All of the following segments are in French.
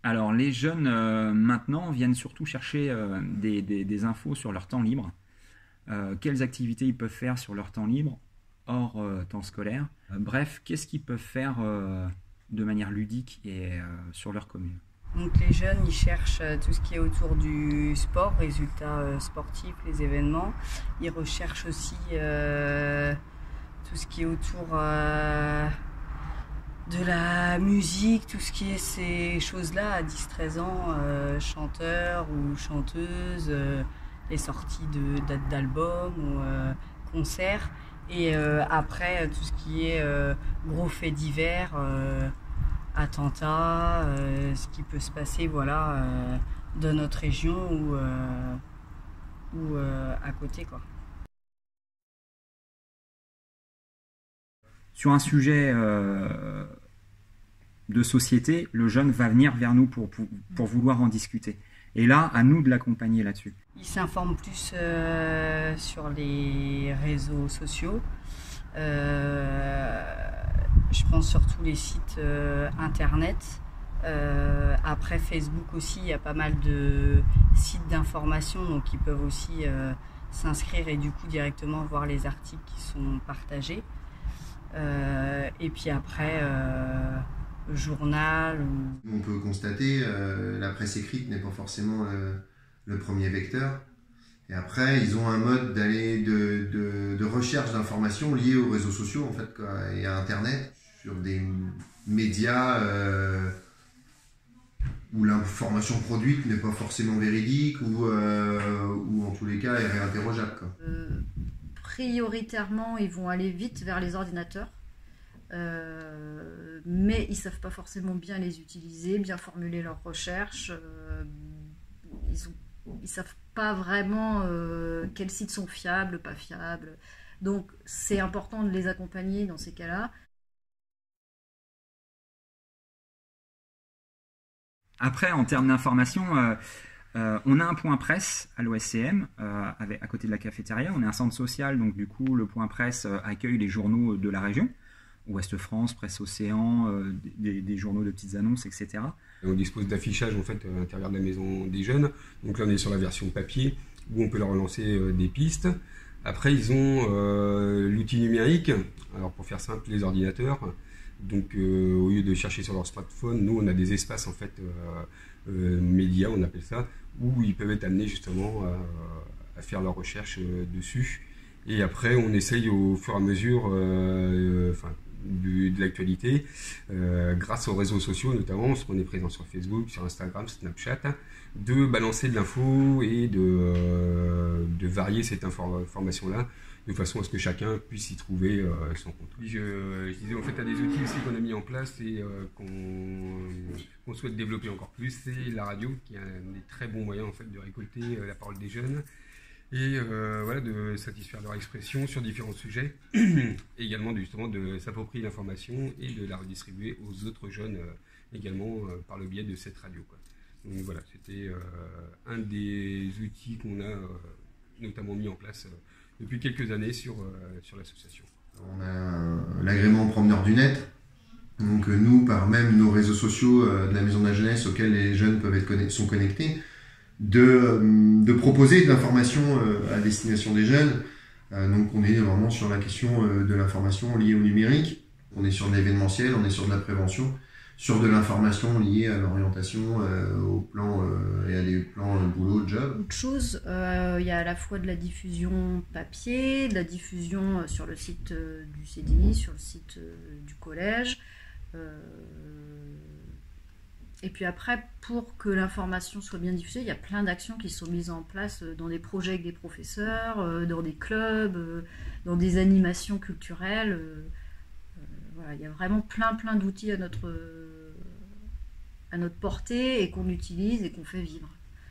Alors les jeunes maintenant viennent surtout chercher des infos sur leur temps libre, quelles activités ils peuvent faire sur leur temps libre, hors temps scolaire. Bref, qu'est-ce qu'ils peuvent faire de manière ludique et sur leur commune. Donc les jeunes, ils cherchent tout ce qui est autour du sport, résultats sportifs, les événements. Ils recherchent aussi tout ce qui est autour de la musique, tout ce qui est ces choses-là à 10-13 ans, chanteurs ou chanteuses, les sorties de dates d'albums ou concerts. Et après, tout ce qui est gros faits divers, attentats, ce qui peut se passer voilà, dans notre région ou à côté, quoi. Sur un sujet de société, le jeune va venir vers nous pour vouloir en discuter. Et là, à nous de l'accompagner là-dessus. Il s'informe plus sur les réseaux sociaux. Je pense surtout les sites internet. Après Facebook aussi, il y a pas mal de sites d'information, donc ils peuvent aussi s'inscrire et du coup directement voir les articles qui sont partagés. Et puis après, journal. On peut constater la presse écrite n'est pas forcément le premier vecteur. Et après, ils ont un mode de recherche d'informations liées aux réseaux sociaux en fait, quoi, et à Internet, sur des médias où l'information produite n'est pas forcément véridique ou en tous les cas est réinterrogeable, quoi. Prioritairement, ils vont aller vite vers les ordinateurs, mais ils ne savent pas forcément bien les utiliser, bien formuler leurs recherches. Ils ne savent pas vraiment quels sites sont fiables, pas fiables. Donc c'est important de les accompagner dans ces cas-là. Après, en termes d'information, on a un point presse à l'OSCM, à côté de la cafétéria. On est un centre social, donc du coup, le point presse accueille les journaux de la région. Ouest France, Presse Océan, des journaux de petites annonces, etc. On dispose d'affichage en fait, à l'intérieur de la maison des jeunes. Donc là, on est sur la version papier, où on peut leur lancer des pistes. Après, ils ont l'outil numérique. Alors, pour faire simple, les ordinateurs. Donc, au lieu de chercher sur leur smartphone, nous, on a des espaces en fait médias, on appelle ça, où ils peuvent être amenés justement à faire leurs recherches dessus. Et après, on essaye au fur et à mesure, de l'actualité, grâce aux réseaux sociaux notamment, parce qu'on est présent sur Facebook, sur Instagram, Snapchat, de balancer de l'info et de varier cette information-là, de façon à ce que chacun puisse y trouver son compte. Je disais, en fait, un des outils aussi qu'on a mis en place et qu'on souhaite développer encore plus, c'est la radio, qui est un des très bons moyens en fait, de récolter la parole des jeunes et voilà, de satisfaire leur expression sur différents sujets, et également justement de s'approprier l'information et de la redistribuer aux autres jeunes également par le biais de cette radio, quoi. Donc voilà, c'était un des outils qu'on a notamment mis en place depuis quelques années sur l'association. On a l'agrément promeneur du net, donc nous, par même nos réseaux sociaux de la Maison de la Jeunesse auxquels les jeunes sont connectés, de proposer de l'information à destination des jeunes. Donc on est vraiment sur la question de l'information liée au numérique, on est sur de l'événementiel, on est sur de la prévention, sur de l'information liée à l'orientation, au plan et à des plans boulot, job. Autre chose, il y a à la fois de la diffusion papier, de la diffusion sur le site du CDI, sur le site du collège. Et puis après, pour que l'information soit bien diffusée, il y a plein d'actions qui sont mises en place dans des projets avec des professeurs, dans des clubs, dans des animations culturelles. Voilà, il y a vraiment plein d'outils à notre portée et qu'on utilise et qu'on fait vivre.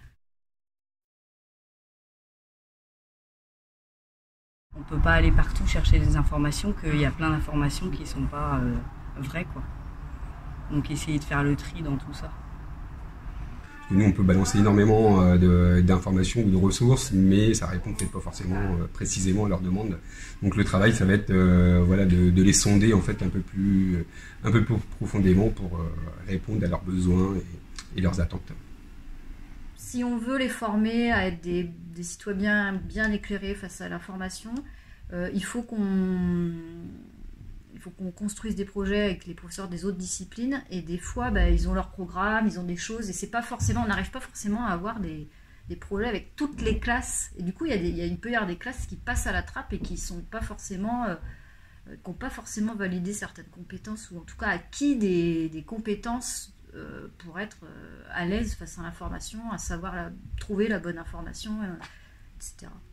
On ne peut pas aller partout chercher des informations, qu'il y a plein d'informations qui ne sont pas vraies, quoi. Donc essayer de faire le tri dans tout ça. Nous, on peut balancer énormément d'informations ou de ressources, mais ça répond peut-être pas forcément précisément à leurs demandes. Donc le travail, ça va être voilà, de les sonder en fait un peu plus profondément pour répondre à leurs besoins et leurs attentes. Si on veut les former à être des citoyens bien éclairés face à l'information, il faut qu'on construise des projets avec les professeurs des autres disciplines, et des fois ils ont leur programme, ils ont des choses, et c'est pas forcément, on n'arrive pas forcément à avoir des projets avec toutes les classes, et du coup il peut y avoir des classes qui passent à la trappe et qui sont pas forcément qui n'ont pas forcément validé certaines compétences, ou en tout cas acquis des compétences pour être à l'aise face à l'information, à savoir trouver la bonne information, etc.